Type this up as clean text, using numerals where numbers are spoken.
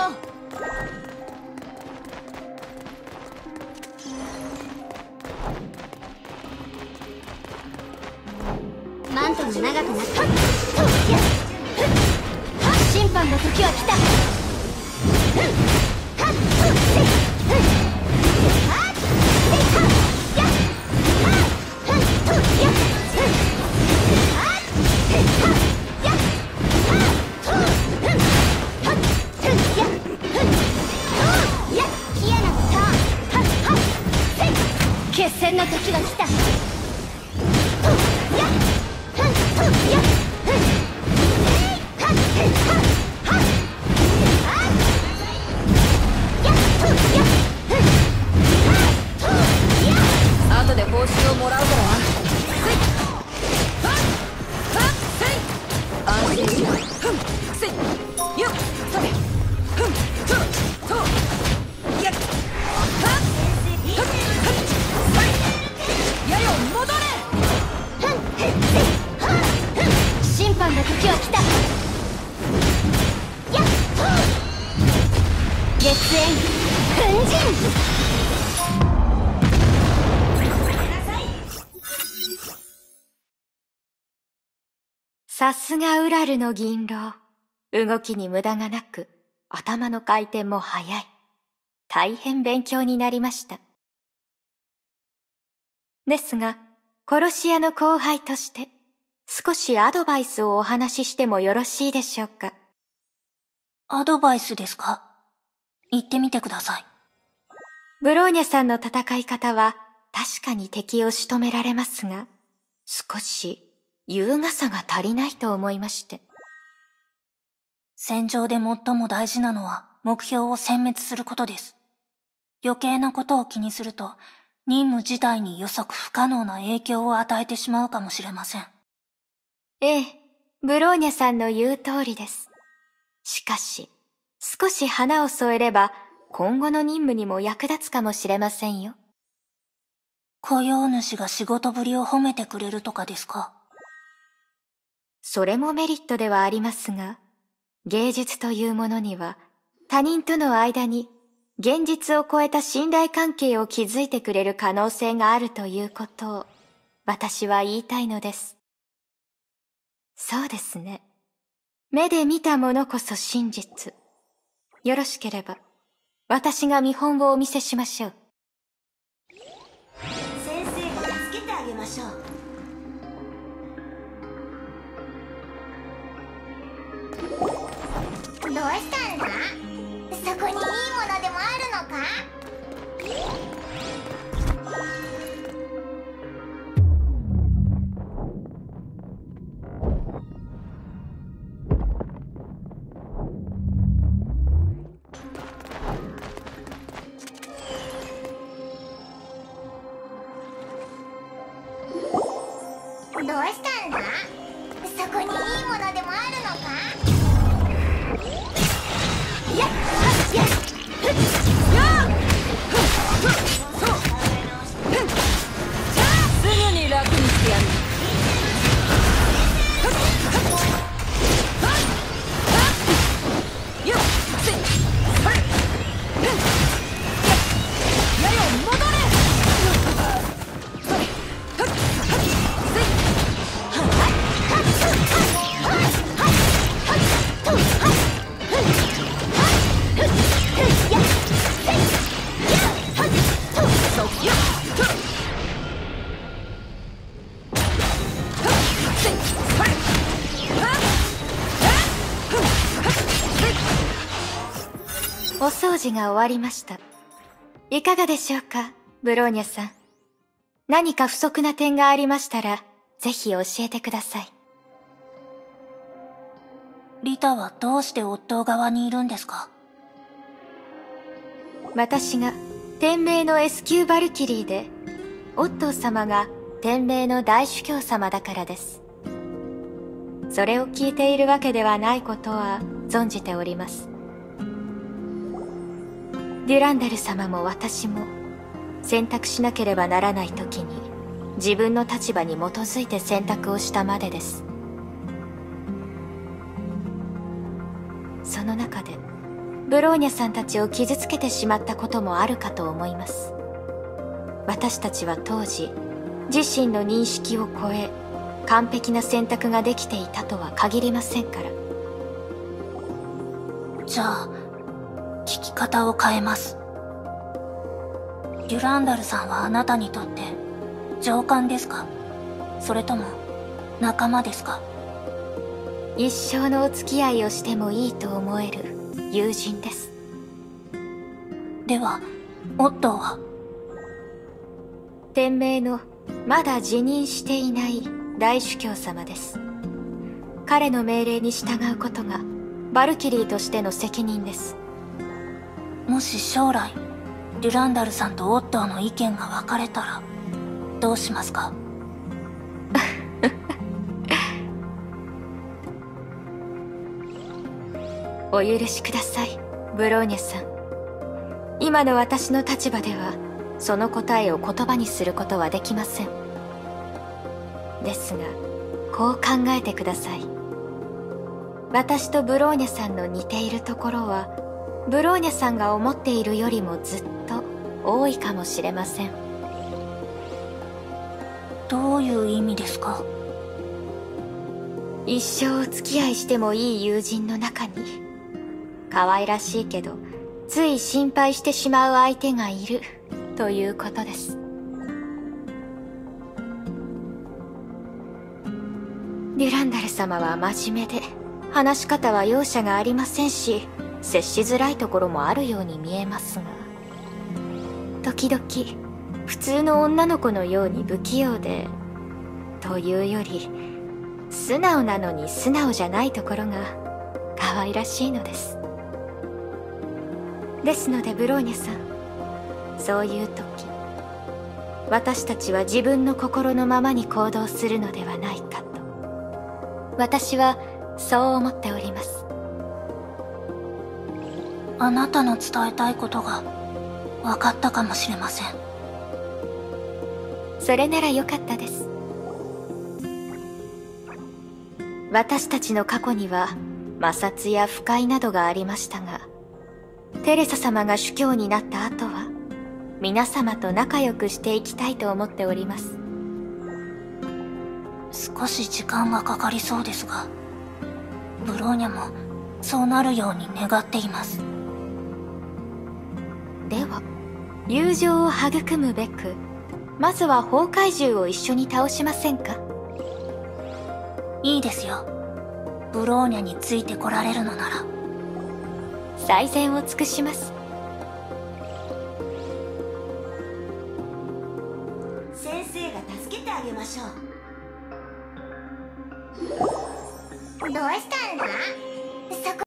う。マントが長くなった。審判の時は来た。決戦の時は来た。後で報酬をもらうからな。安心しろ。よっそれ。やよ戻れ。審判の時は来た。月縁奮陣。さすがウラルの銀狼。動きに無駄がなく、頭の回転も速い。大変勉強になりました。ですが、殺し屋の後輩として、少しアドバイスをお話ししてもよろしいでしょうか。 アドバイスですか？言ってみてください。 ブローニャさんの戦い方は、確かに敵を仕留められますが、少し、優雅さが足りないと思いまして。 戦場で最も大事なのは目標を殲滅することです。余計なことを気にすると、任務自体に予測不可能な影響を与えてしまうかもしれません。 ええ、ブローニャさんの言う通りです。しかし、少し花を添えれば、今後の任務にも役立つかもしれませんよ。 雇用主が仕事ぶりを褒めてくれるとかですか？ それもメリットではありますが、芸術というものには他人との間に現実を超えた信頼関係を築いてくれる可能性があるということを私は言いたいのです。そうですね。目で見たものこそ真実。よろしければ私が見本をお見せしましょう。 先生が助けてあげましょう。 どうしたんだ？そこにいいものでもあるのか？どうしたんだ？そこにいいものでもあるのか？やっやっすぐに楽にしてやる。やよ戻れ。お掃除が終わりました。いかがでしょうか、ブローニャさん。何か不足な点がありましたら、ぜひ教えてください。 リタはどうして夫側にいるんですか？ 私が天命の S 級バルキリーで、オットー様が天命の大主教様だからです。それを聞いているわけではないことは存じております。デュランダル様も私も選択しなければならない時に自分の立場に基づいて選択をしたまでです。その中でブローニャさんたちを傷つけてしまったこともあるかと思います。私たちは当時、自身の認識を超え、完璧な選択ができていたとは限りませんから。 じゃあ、聞き方を変えます。デュランダルさんはあなたにとって上官ですか？それとも仲間ですか？ 一生のお付き合いをしてもいいと思える友人です。 では、オットーは？ 天命のまだ辞任していない大主教様です。彼の命令に従うことがバルキリーとしての責任です。 もし将来、デュランダルさんとオットーの意見が分かれたら、どうしますか？ お許しください、ブローニャさん。今の私の立場では、その答えを言葉にすることはできません。ですが、こう考えてください。私とブローニャさんの似ているところは、ブローニャさんが思っているよりもずっと多いかもしれません。 どういう意味ですか？ 一生お付き合いしてもいい友人の中に、可愛らしいけど、つい心配してしまう相手がいる、ということです。デュランダル様は真面目で、話し方は容赦がありませんし、接しづらいところもあるように見えますが、時々、普通の女の子のように不器用で、というより、素直なのに素直じゃないところが、可愛らしいのです。ですのでブローニャさん、そういう時、私たちは自分の心のままに行動するのではないかと、私はそう思っております。 あなたの伝えたいことが分かったかもしれません。 それならよかったです。私たちの過去には摩擦や不快などがありましたが、テレサ様が主教になった後は皆様と仲良くしていきたいと思っております。 少し時間がかかりそうですが、ブローニャもそうなるように願っています。 では、友情を育むべく、まずは崩壊獣を一緒に倒しませんか？ いいですよ。ブローニャについてこられるのなら。 最善を尽くします。 先生が助けてあげましょう。 どうしたんだ？そこ